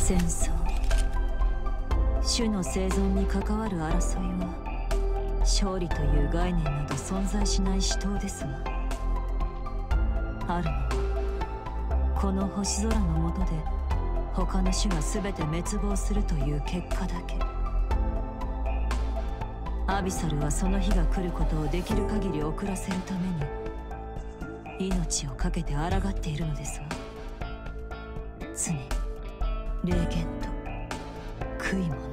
戦争、種の生存に関わる争いは勝利という概念など存在しない死闘ですが、あるのはこの星空の下で他の種が全て滅亡するという結果だけ。アビサルはその日が来ることをできる限り遅らせるために命を懸けて抗っているのですわ。常に霊言と悔いも